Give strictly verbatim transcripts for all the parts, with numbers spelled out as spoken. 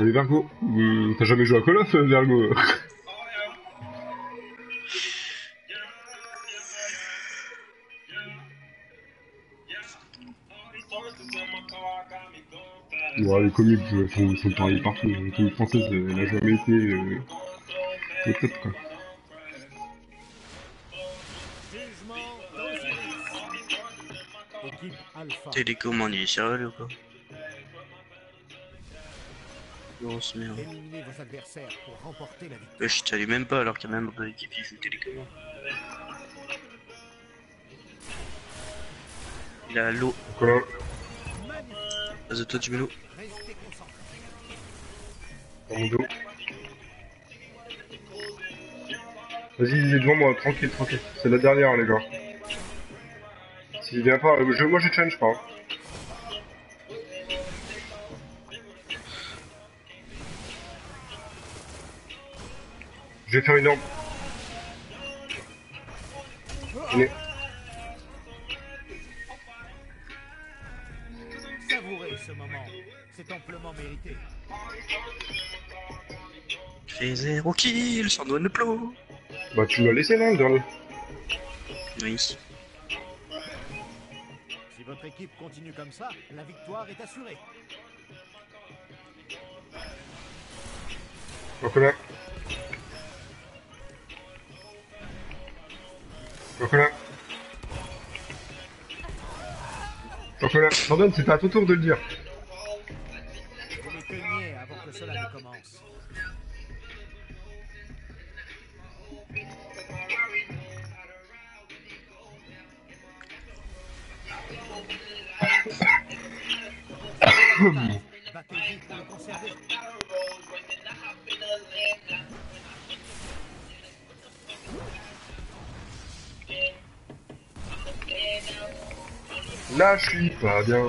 Salut Vergo. Euh, T'as jamais joué à Call of, euh, Vergo? Ouais, les comics euh, sont, sont pareils partout. Les comics françaises, euh, elle a jamais été euh, au top, quoi. Jugement d'Osiris. Équipe Alpha. Télécommande, il est sérieux ou quoi? Grosse merde. Éliminez vos adversaires pour remporter la victoire. Wesh, t'allais même pas alors qu'il y a même de l'équipe qui joue télécommande. Il a l'eau. Voilà. Magnifique. Vas-y, toi, tu mets l'eau. Restez concentrés. Dans mon dos. Vas-y, il est devant moi, tranquille, tranquille. C'est la dernière, les gars. S'il vient pas, euh, je, moi je challenge pas. Hein. Je vais faire une orbe. Allez. Savourez ce moment. C'est amplement mérité. Fait zéro kill, sans doigt de plot. Bah tu m'as laissé, non, le dernier? Oui. Si votre équipe continue comme ça, la victoire est assurée. Donc là. Donc là. Donc là. Sandon, c'était à ton tour de le dire. Vous les teniez avant que cela ne commence. Battez-vous pour le conserver. Là, je suis pas bien.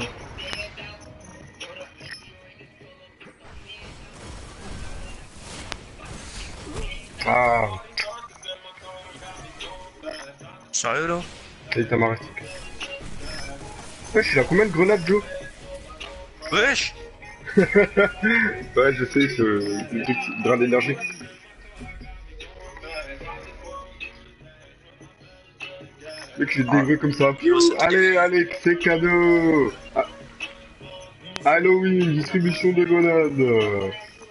Ah, Sérieux là? et t'as marré. Wesh, il a combien de grenades, Joe? Wesh! Ouais, je sais, ce le truc drain d'énergie. Mec, je vais te Ah. délivrer comme ça. Yo, c'est Allez, allez, c'est cadeau. Ah, Halloween, distribution de grenades.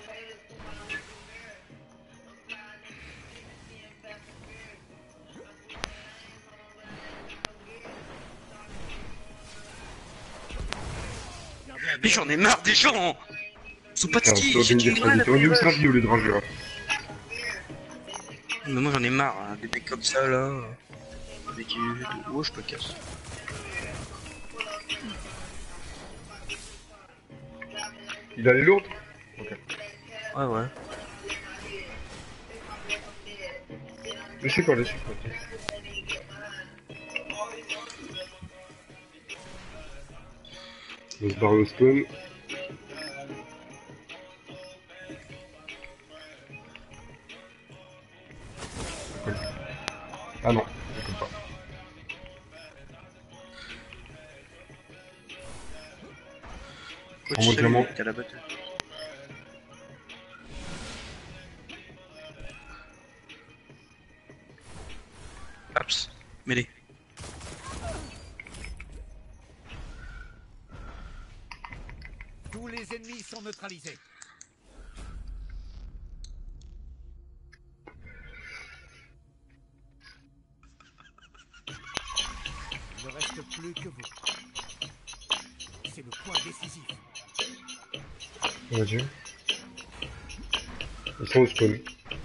Mais j'en ai marre des gens! Ils sont pas de Putain, ski, t'aurais j'ai dû me une dire ça, grenade t'aurais dû me après, servir au lieu de rageur. Mais moi j'en ai marre, hein, des mecs comme ça là. Avec euh, oh, je peux casse. Il a les lourdes? Ok. Ouais, ouais. Laissez pas, laissez pas. On va se barrer au spawn. Ah non, je peux pas. Quoi, En tu mode sais, diamant. t'as la bataille. Paps, mêlée. Tous les ennemis sont neutralisés. Il ne reste plus que vous. C'est le point décisif. Vas-y. Ils sont au spawn.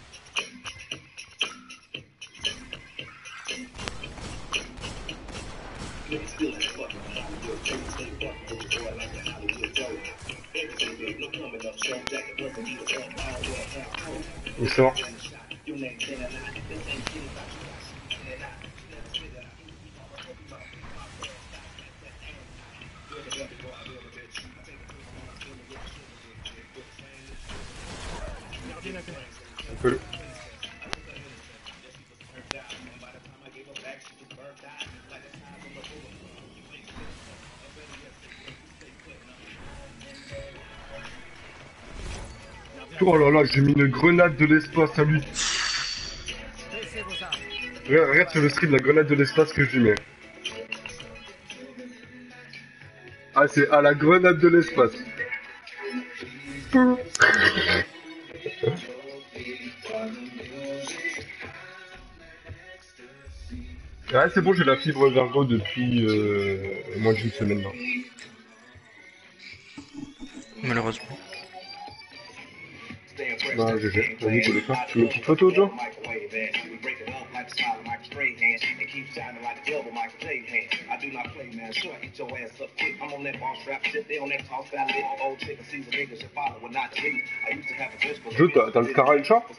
Il sort. On peut le... Oh là là, j'ai mis une grenade de l'espace à lui. Baissez vos armes. Regarde, regarde sur le stream la grenade de l'espace que je lui mets. Ah, c'est à la grenade de l'espace. Ouais, c'est bon, j'ai la fibre Vergo depuis euh, moins d'une semaine là. Malheureusement. Bah, G G, vas-y, tu le faire. Tu veux une petite photo, Joe? Joe, t'as t'as le Scara et le chat?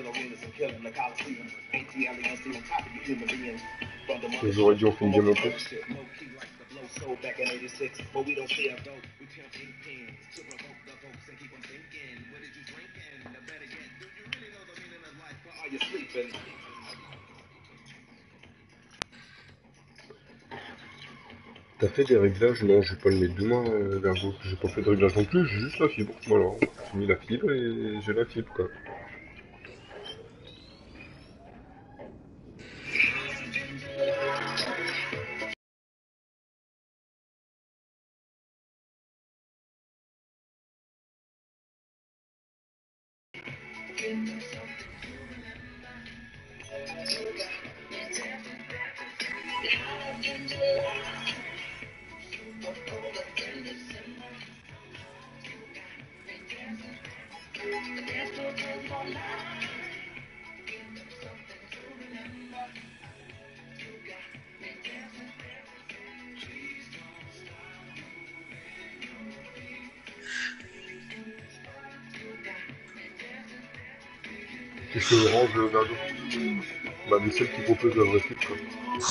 J'aurais dit on fait une game en plus. T'as fait des réglages? Non, j'ai pas le mettre demain, euh, Vergo. J'ai pas fait de réglages non plus, j'ai juste la fibre. Voilà, j'ai mis la fibre et j'ai la fibre quoi. Qu'est-ce que orange, Vergo? Bah, mais celle qui propose la vraie fibre quoi.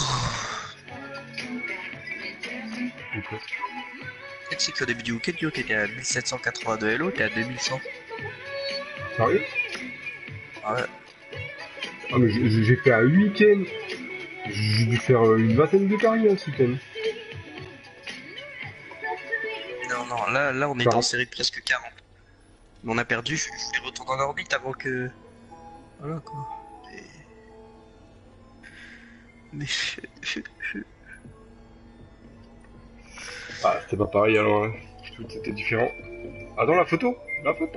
Ou presque. Tu sais qu'au début du week-end, yo, t'étais à mille sept cent quatre-vingt-deux Hello, t'es à deux mille cent. Sérieux? Ah ouais. Ah, mais j'ai j'ai fait un week-end. J'ai dû faire euh, une vingtaine de paris hein, ce week-end. Non, non, là, là on est quarante. en série de presque quarante. Mais on a perdu, je je vais retourner en orbite avant que... Voilà quoi. Et... Mais... Ah, c'était pas pareil alors, hein. Tout était différent. Attends, la photo! La photo!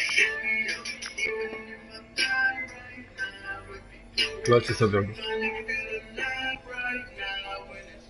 Là, c'est ça, Vergo.